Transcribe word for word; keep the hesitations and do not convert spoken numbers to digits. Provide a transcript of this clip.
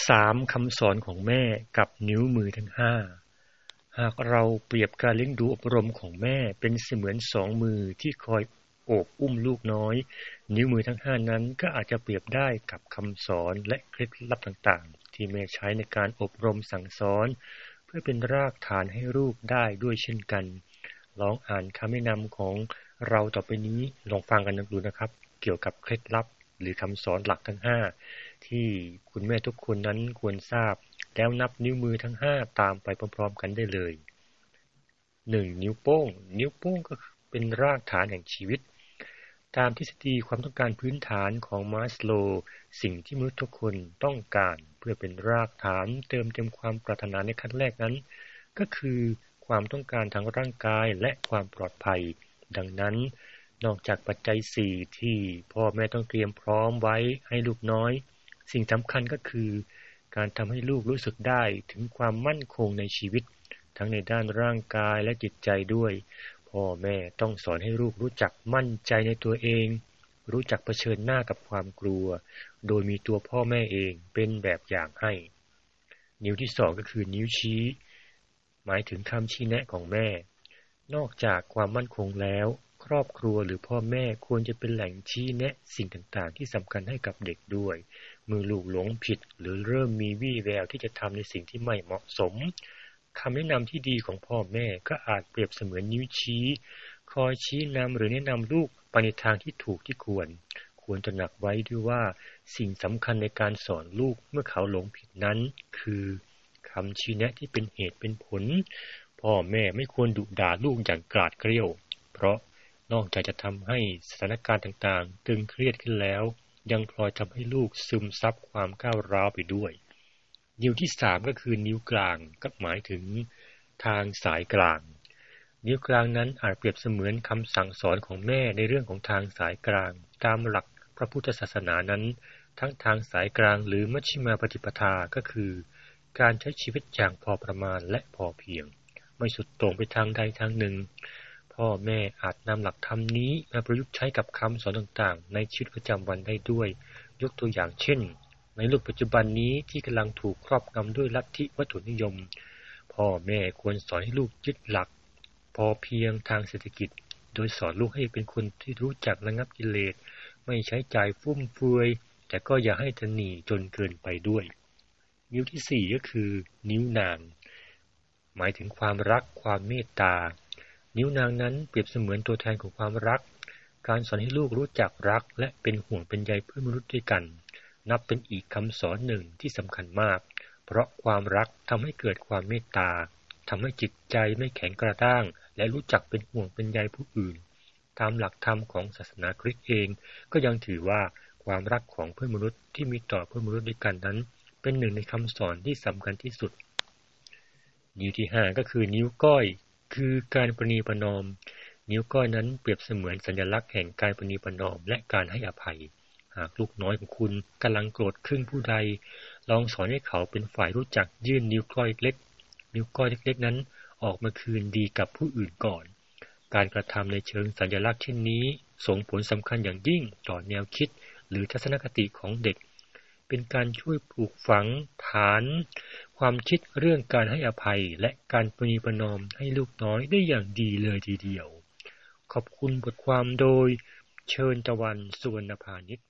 สามคำสอนของแม่กับนิ้วมือทั้งห้าหากเราเปรียบการเลี้ยงดูอบรมของแม่เป็นเสมือนสองมือที่คอยโอบอุ้มลูกน้อยนิ้วมือทั้งห้านั้นก็อาจจะเปรียบได้กับคำสอนและเคล็ดลับต่างๆที่แม่ใช้ในการอบรมสั่งสอนเพื่อเป็นรากฐานให้ลูกได้ด้วยเช่นกันลองอ่านคำแนะนำของเราต่อไปนี้ลองฟังกันดูนะครับเกี่ยวกับเคล็ดลับหรือคำสอนหลักทั้งห้าที่คุณแม่ทุกคนนั้นควรทราบแล้วนับนิ้วมือทั้งห้าตามไปพร้อมๆกันได้เลยหนึ่งนิ้วโป้งนิ้วโป้งก็เป็นรากฐานแห่งชีวิตตามทฤษฎีความต้องการพื้นฐานของมาสโลว์สิ่งที่มนุษย์ทุกคนต้องการเพื่อเป็นรากฐานเติมเต็มความปรารถนาในขั้นแรกนั้นก็คือความต้องการทางร่างกายและความปลอดภัยดังนั้นนอกจากปัจจัยสี่ที่พ่อแม่ต้องเตรียมพร้อมไว้ให้ลูกน้อยสิ่งสำคัญก็คือการทำให้ลูกรู้สึกได้ถึงความมั่นคงในชีวิตทั้งในด้านร่างกายและจิตใจด้วยพ่อแม่ต้องสอนให้ลูกรู้จักมั่นใจในตัวเองรู้จักเผชิญหน้ากับความกลัวโดยมีตัวพ่อแม่เองเป็นแบบอย่างให้นิ้วที่สองก็คือนิ้วชี้หมายถึงคำชี้แนะของแม่นอกจากความมั่นคงแล้วครอบครัวหรือพ่อแม่ควรจะเป็นแหล่งชี้แนะสิ่งต่างๆที่สำคัญให้กับเด็กด้วยเมื่อลูกหลงผิดหรือเริ่มมีวี่แววที่จะทำในสิ่งที่ไม่เหมาะสมคำแนะนำที่ดีของพ่อแม่ก็อาจเปรียบเสมือนนิ้วชี้คอยชี้นำหรือแนะนำลูกไปในทางที่ถูกที่ควรควรตระหนักไว้ด้วยว่าสิ่งสำคัญในการสอนลูกเมื่อเขาหลงผิดนั้นคือคำชี้แนะที่เป็นเหตุเป็นผลพ่อแม่ไม่ควรดุด่าลูกอย่างกราดเกรี้ยวเพราะนอกจากจะทำให้สถานการณ์ต่างๆตึงเครียดขึ้นแล้วยังพลอยทำให้ลูกซึมซับความก้าวร้าวไปด้วยนิ้วที่สามก็คือนิ้วกลางก็หมายถึงทางสายกลางนิ้วกลางนั้นอาจเปรียบเสมือนคำสั่งสอนของแม่ในเรื่องของทางสายกลางตามหลักพระพุทธศาสนานั้นทั้งทางสายกลางหรือมัชฌิมาปฏิปทาก็คือการใช้ชีวิตอย่างพอประมาณและพอเพียงไม่สุดโต่งไปทางใดทางหนึ่งพ่อแม่อาจนำหลักธรรมนี้มาประยุกต์ใช้กับคำสอนต่างๆในชีวิตประจำวันได้ด้วยยกตัวอย่างเช่นในโลกปัจจุบันนี้ที่กำลังถูกครอบงำด้วยลัทธิวัตถุนิยมพ่อแม่ควรสอนให้ลูกยึดหลักพอเพียงทางเศรษฐกิจโดยสอนลูกให้เป็นคนที่รู้จักระงับกิเลสไม่ใช้จ่ายฟุ่มเฟือยแต่ก็อย่าให้ตนีจนเกินไปด้วยนิ้วที่สี่ก็คือนิ้วนางหมายถึงความรักความเมตตานิ้วนางนั้นเปรียบเสมือนตัวแทนของความรักการสอนให้ลูกรู้จักรักและเป็นห่วงเป็นใยเพื่อนมนุษย์ด้วยกันนับเป็นอีกคำสอนหนึ่งที่สำคัญมากเพราะความรักทำให้เกิดความเมตตาทำให้จิตใจไม่แข็งกระด้างและรู้จักเป็นห่วงเป็นใยผู้อื่นตามหลักธรรมของศาสนาคริสต์เองก็ยังถือว่าความรักของเพื่อนมนุษย์ที่มีต่อเพื่อนมนุษย์ด้วยกันนั้นเป็นหนึ่งในคำสอนที่สำคัญที่สุดนิ้วที่ห้าก็คือนิ้วก้อยคือการประนีประนอมนิ้วก้อยนั้นเปรียบเสมือนสัญลักษณ์แห่งการประนีประนอมและการให้อภัยหากลูกน้อยของคุณกำลังโกรธเคืองผู้ใดลองสอนให้เขาเป็นฝ่ายรู้จักยื่นนิ้วก้อยเล็กนิ้วก้อยเล็กๆนั้นออกมาคืนดีกับผู้อื่นก่อนการกระทำในเชิงสัญลักษณ์เช่นนี้ส่งผลสำคัญอย่างยิ่งต่อแนวคิดหรือทัศนคติของเด็กเป็นการช่วยปลูกฝังฐานความคิดเรื่องการให้อภัยและการประนีประนอมให้ลูกน้อยได้อย่างดีเลยทีเดียวขอบคุณบทความโดยเชิญตะวันสุวรรณพานิช